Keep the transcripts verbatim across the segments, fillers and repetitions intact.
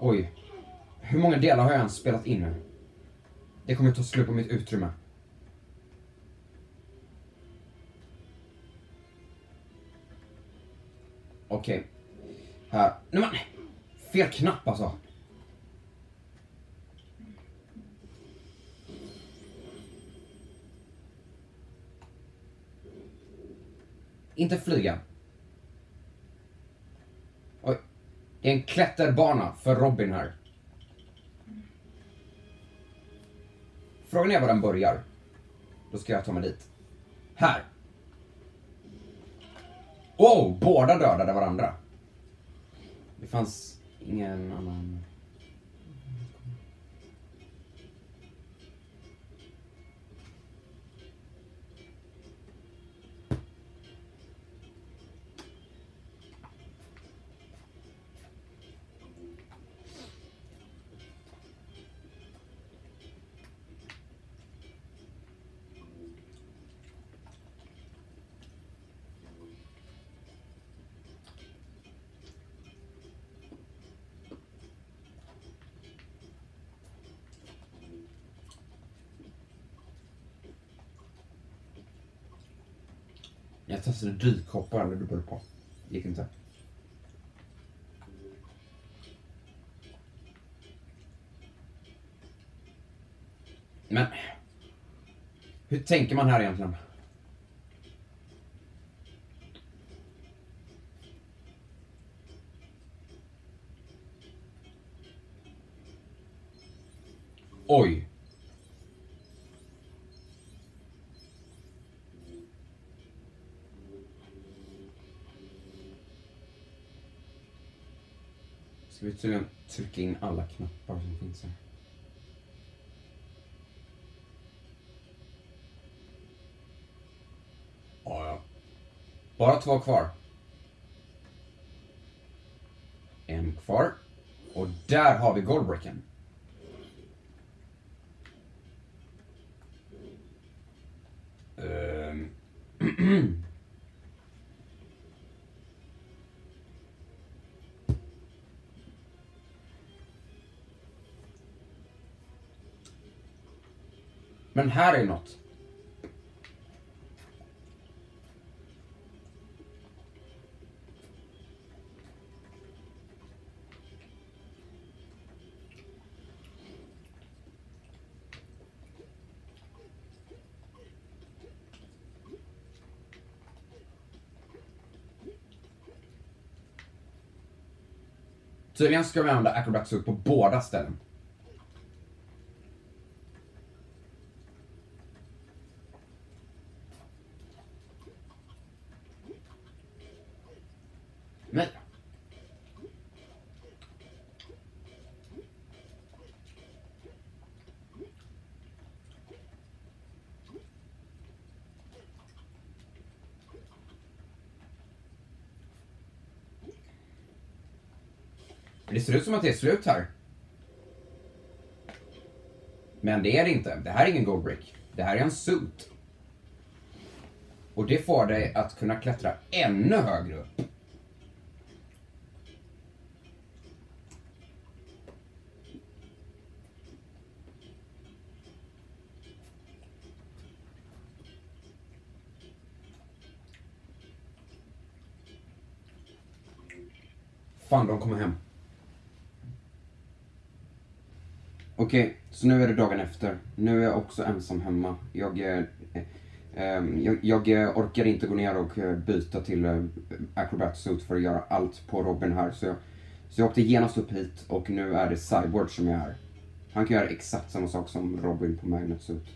Oj. Hur många delar har jag ens spelat in nu? Det kommer ta slut på mitt utrymme. Okej. Okay. Här. Nej men. Fel knapp alltså. Inte flyga. Oj. Det är en klätterbana för Robin här. Frågan är var den börjar. Då ska jag ta mig dit. Här. Oh, båda dödade varandra. Det fanns ingen annan... Jag testade dykhoppar eller dubbel på. Gick inte. Men hur tänker man här egentligen? Oj. Ska vi tydligen trycka in alla knappar som finns här. Ja, ja. Bara två kvar. En kvar. Och där har vi goldbricken. Um. Men här är något. Tydligen ska vi använda Acrobat Suit på båda ställen. Nej. Det ser ut som att det är slut här. Men det är det inte. Det här är ingen goldbrick. Det här är en suit. Och det får dig att kunna klättra ännu högre upp. Fan, de kommer hem. Okej, okay, så nu är det dagen efter. Nu är jag också ensam hemma. Jag, eh, eh, jag, jag orkar inte gå ner och byta till eh, Acrobat Suit för att göra allt på Robin här. Så jag, så jag åkte genast upp hit och nu är det Cyborg som är här. Han kan göra exakt samma sak som Robin på Magnet Suit.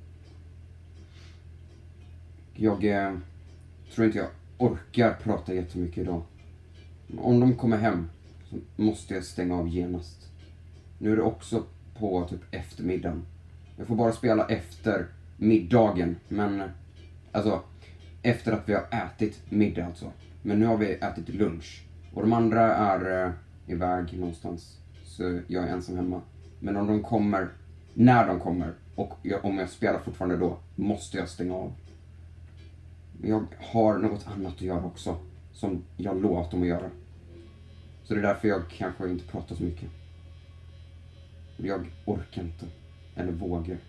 Jag eh, tror inte jag orkar prata jättemycket idag. Om de kommer hem så måste jag stänga av genast. Nu är det också på typ eftermiddagen. Jag får bara spela efter middagen. Men alltså efter att vi har ätit middag alltså. Men nu har vi ätit lunch. Och de andra är eh, iväg någonstans. Så jag är ensam hemma. Men om de kommer, när de kommer och jag, om jag spelar fortfarande då, måste jag stänga av. Jag har något annat att göra också. Som jag lovat dem att göra. Så det är därför jag kanske inte pratar så mycket. Jag orkar inte. Eller vågar.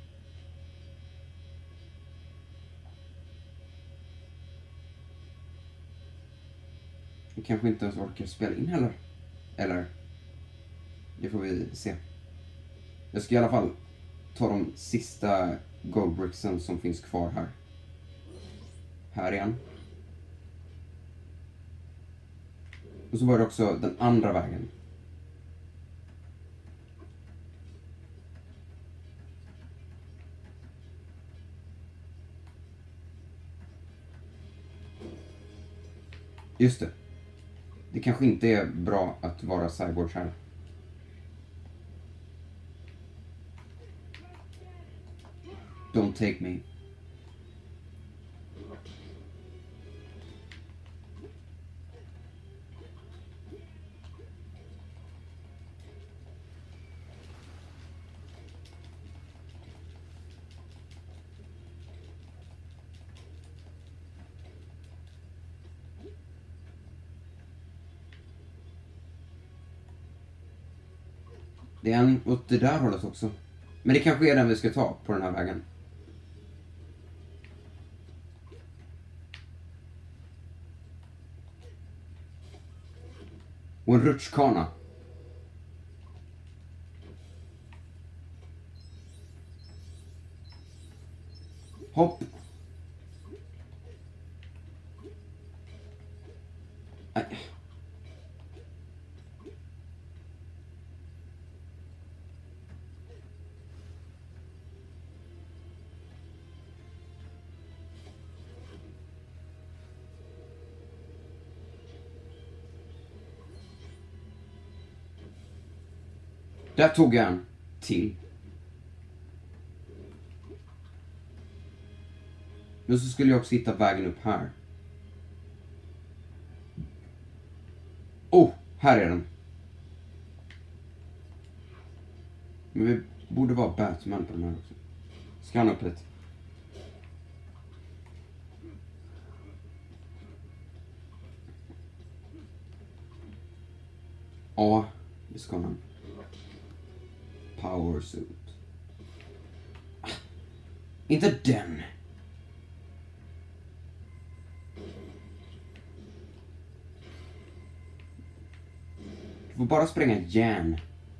Jag kanske inte ens orkar spela in heller. Eller? Det får vi se. Jag ska i alla fall ta de sista goldbricksen som finns kvar här. Här igen. Och så var det också den andra vägen. Just det. Det kanske inte är bra att vara cyborg här. Don't take me. Det är en åt det där hållet också. Men det kanske är den vi ska ta på den här vägen. Och en rutschkana. Hopp. Nej. Där tog jag en till. Nu så skulle jag också hitta vägen upp här. Oh, här är den. Men vi borde vara Batman på den här också. Ska han upp hit? Ja, det ska han. Power suit. Ah, inte den. Du får bara spränga järn.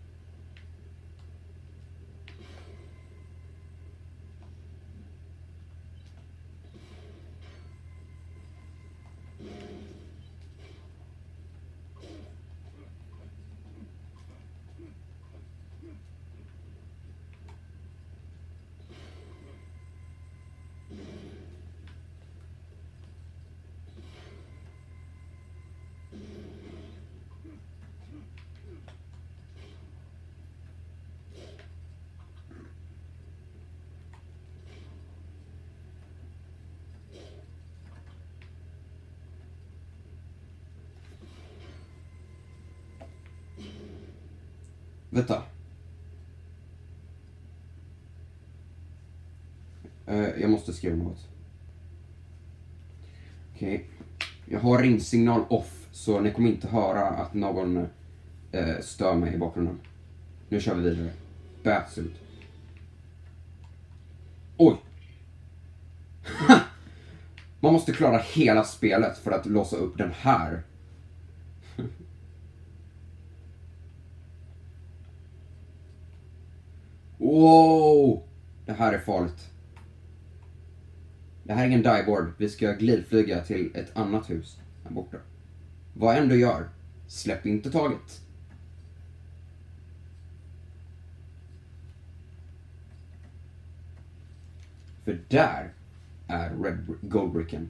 Vänta. Uh, jag måste skriva något. Okej. Okay. Jag har ringsignal off, så ni kommer inte höra att någon uh, stör mig i bakgrunden. Nu kör vi vidare. Batsuit. Oj! Man måste klara hela spelet för att låsa upp den här. Wow! Det här är farligt. Det här är ingen dieboard. Vi ska glidflyga till ett annat hus här borta. Vad än du gör, släpp inte taget. För där är Red Goldbricken.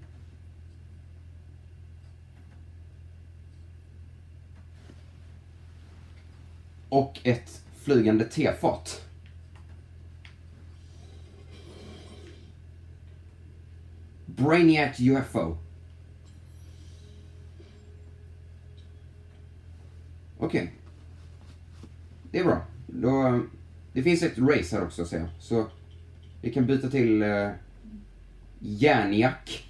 Och ett flygande tefat. Brainiac U F O. Okej. Okay. Det är bra. Då, det finns ett race här också, säger jag. Så vi kan byta till uh, Järnjack.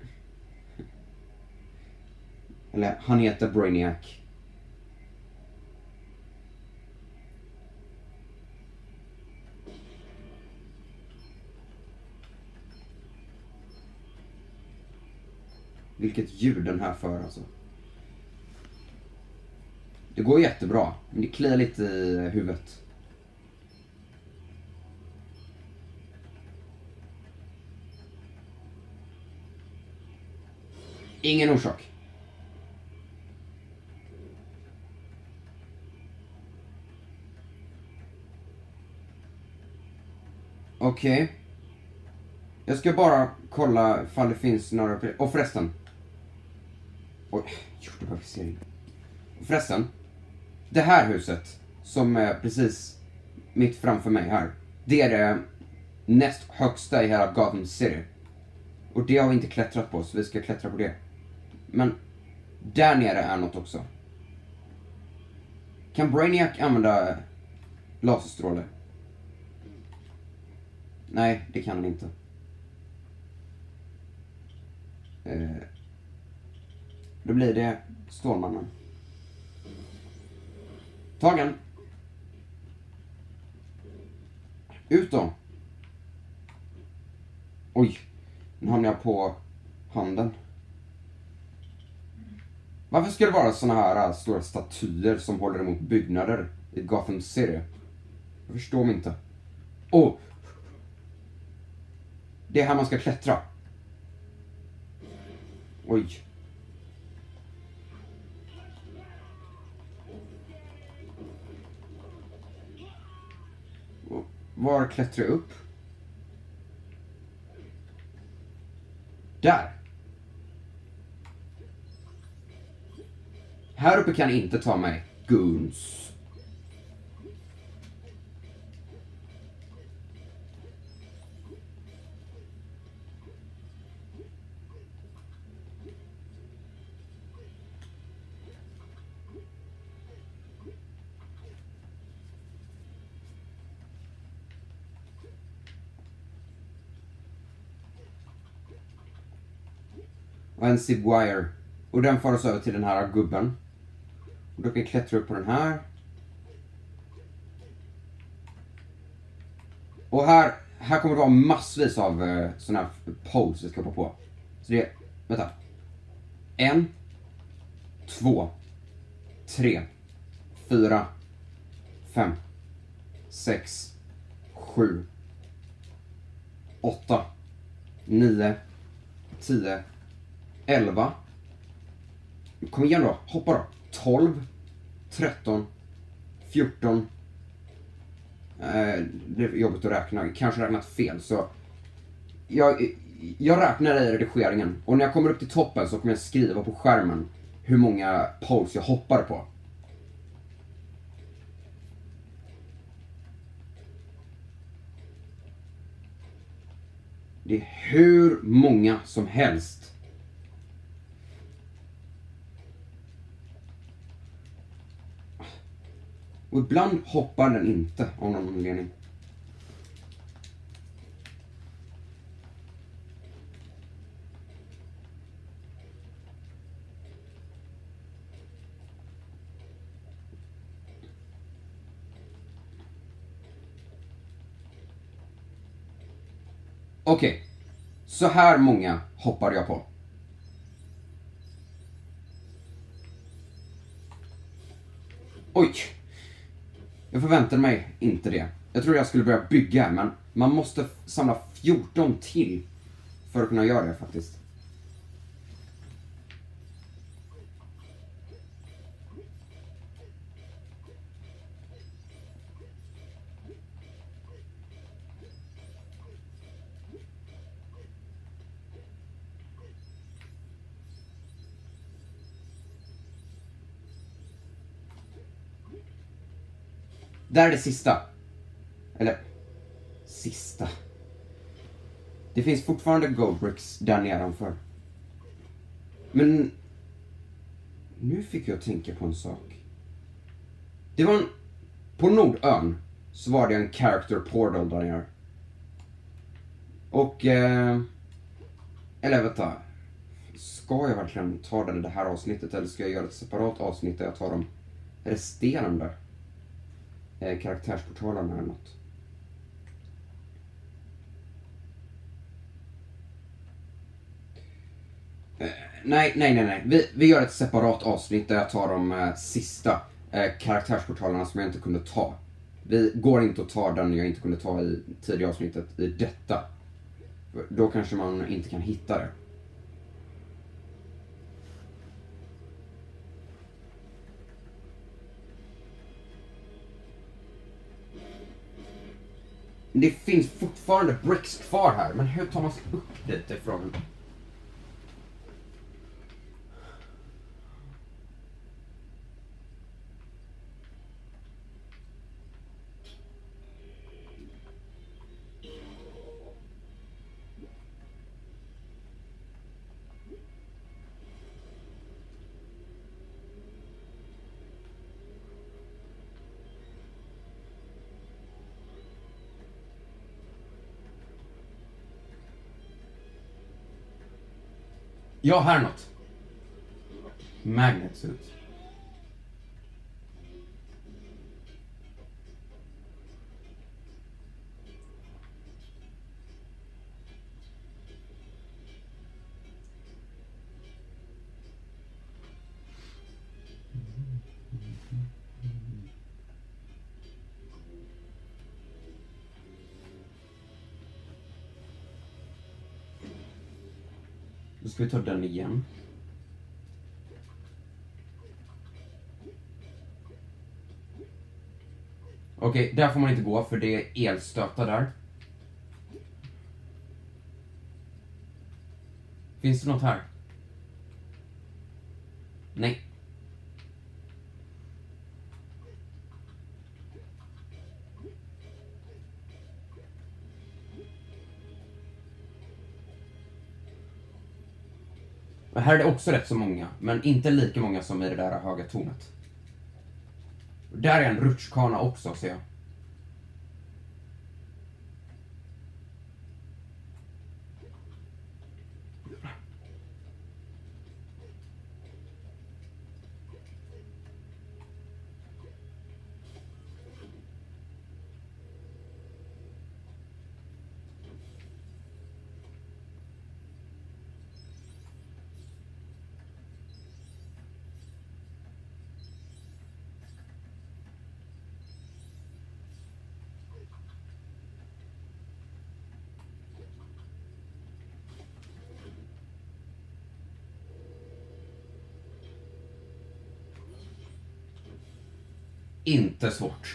Eller han heter Brainiac. vilket ljud den här för alltså. Det går jättebra, men det kliar lite i huvudet. Ingen orsak. Okej. Okay. Jag ska bara kolla ifall det finns några... Och förresten. Oj, gjorde bara fixering. Förresten. Det här huset som är precis mitt framför mig här. Det är det näst högsta i hela Gotham City. Och det har vi inte klättrat på, så vi ska klättra på det. Men där nere är något också. Kan Brainiac använda laserstråle? Nej, det kan han inte. Eh, då blir det Stålmannen. Tagen. Ut då. Oj, nu hamnar jag på handen. Varför ska det vara såna här äh, stora statyer som håller emot byggnader i Gotham City? Jag förstår mig inte. Åh! Oh. Det är här man ska klättra. Oj. Var klättrar jag upp? Där. Här uppe kan inte ta mig. Goons. Och en zipwire. Och den får oss över till den här gubben. Och då kan vi klättra upp på den här. Och här, här kommer det vara massvis av uh, sådana här poles vi ska hoppa på. Så det är, vänta. En, två, tre, fyra, fem, sex, sju, åtta, nio, tio, elva. Kom igen då, hoppa då. tolv, tretton, fjorton. Eh, det är jobbigt att räkna. Kanske räknat fel. Så jag, jag räknar i redigeringen. Och när jag kommer upp till toppen så kommer jag skriva på skärmen hur många poles jag hoppar på. Det är hur många som helst. Och ibland hoppar den inte av någon anledning. Okej. Okay. Så här många hoppar jag på. Oj. Jag förväntade mig inte det. Jag tror jag skulle börja bygga, men man måste samla fjorton till för att kunna göra det faktiskt. Där är det sista. Eller, sista. Det finns fortfarande goldbricks där nedanför. Men nu fick jag tänka på en sak. Det var en, på Nordön så var det en character portal där nere. Och, eh, eller vänta. Ska jag verkligen ta det, det här avsnittet eller ska jag göra ett separat avsnitt där jag tar de resterande eh, karaktärsportalerna eller något? nej, nej, nej, nej. Vi, vi gör ett separat avsnitt där jag tar de eh, sista eh, karaktärsportalerna som jag inte kunde ta. Vi går inte att ta den jag inte kunde ta i tidigare avsnittet i detta. Då kanske man inte kan hitta det. Det finns fortfarande bricks kvar här, men hur tar man sig upp dit ifrån? Ja, här är något. Magnet suit. Då ska vi ta den igen. Okej, där får man inte gå för det är elstötar där. Finns det något här? Nej. Och här är det också rätt så många, men inte lika många som i det där höga tornet. Och där är en rutschkana också, ser jag. Inte svårt.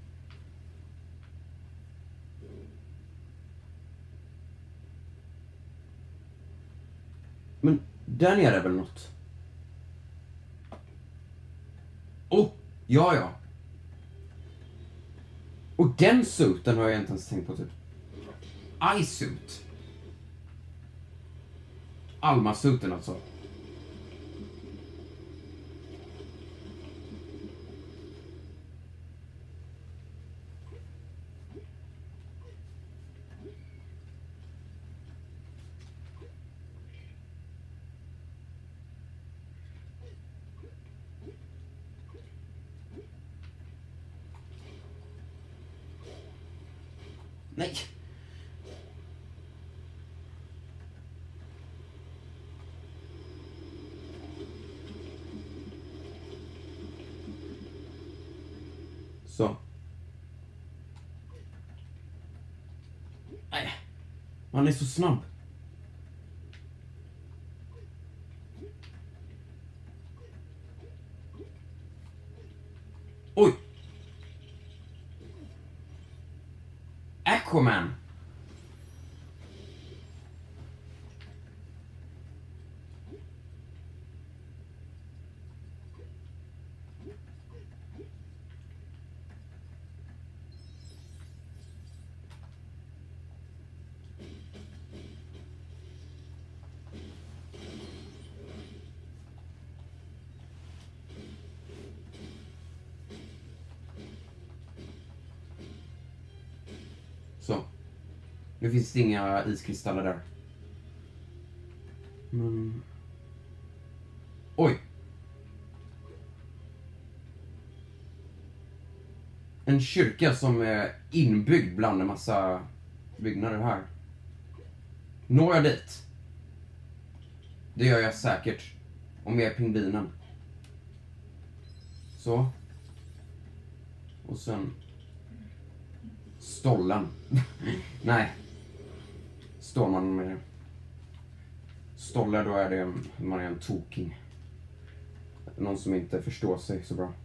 Men där nere är väl något? Oh, ja ja. Och den suiten har jag inte ens tänkt på typ. Eye-suit. Alma-suiten alltså. Nej. Så. Nej. Han är så snabb. Oj. Aquaman. Så. Nu finns det inga iskristaller där. Men... Oj. En kyrka som är inbyggd bland en massa byggnader här. Når jag dit? Det gör jag säkert. Om jag är pingvinen. Så. Och sen... Stollen. Nej. Står man med... Stolle, då är det... Man är en toking. Någon som inte förstår sig så bra.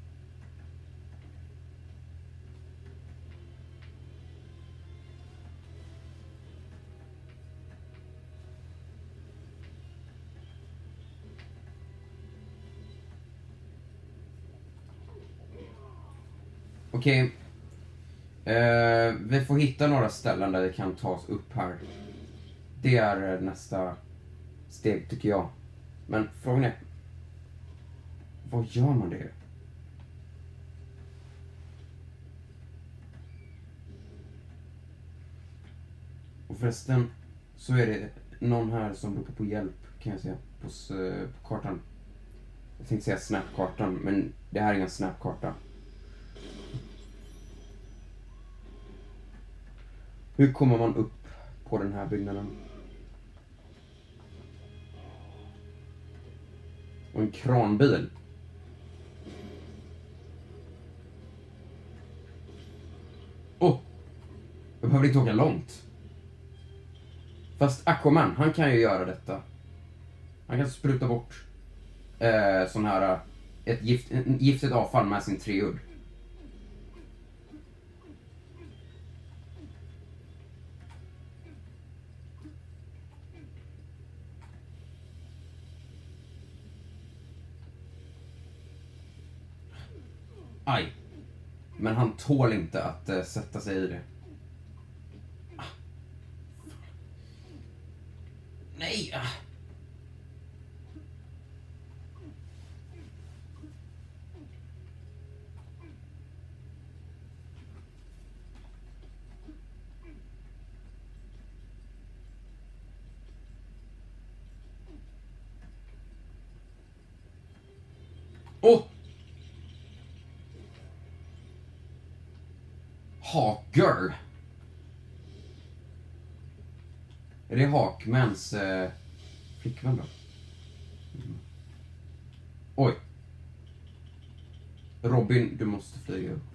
Okej. Eh, vi får hitta några ställen där det kan tas upp här. Det är nästa steg tycker jag. Men frågan är... Vad gör man det? Och förresten så är det någon här som ropar på hjälp kan jag säga på, på kartan. Jag tänkte säga snapkartan, men det här är ingen snapkarta. Hur kommer man upp på den här byggnaden? Och en kranbil. Åh! Oh, jag behöver inte åka långt. Fast Aquaman, han kan ju göra detta. Han kan spruta bort eh, sån här ett gift, en, giftigt avfall med sin treudd. Aj. Men han tål inte att uh, sätta sig i det. Ah. Nej. Ah. Åh! Oh. Haker. Är det Hawkmans eh, flickvän då? Mm. Oj. Robin, du måste flyga upp.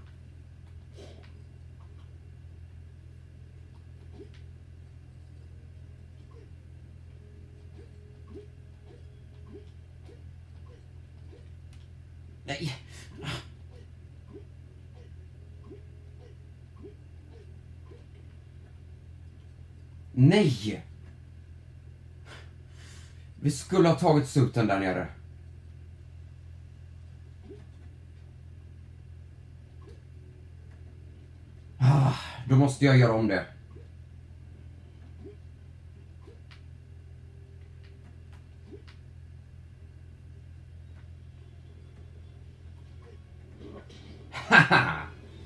Nej. Nej! Vi skulle ha tagit suten där nere. Ah, då måste jag göra om det. Haha!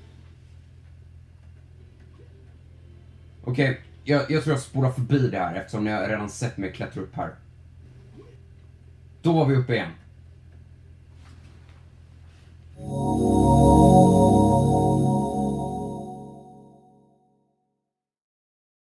Okej. Okay. Jag, jag tror jag spolar förbi det här eftersom ni har redan sett mig klättra upp här. Då var vi uppe igen.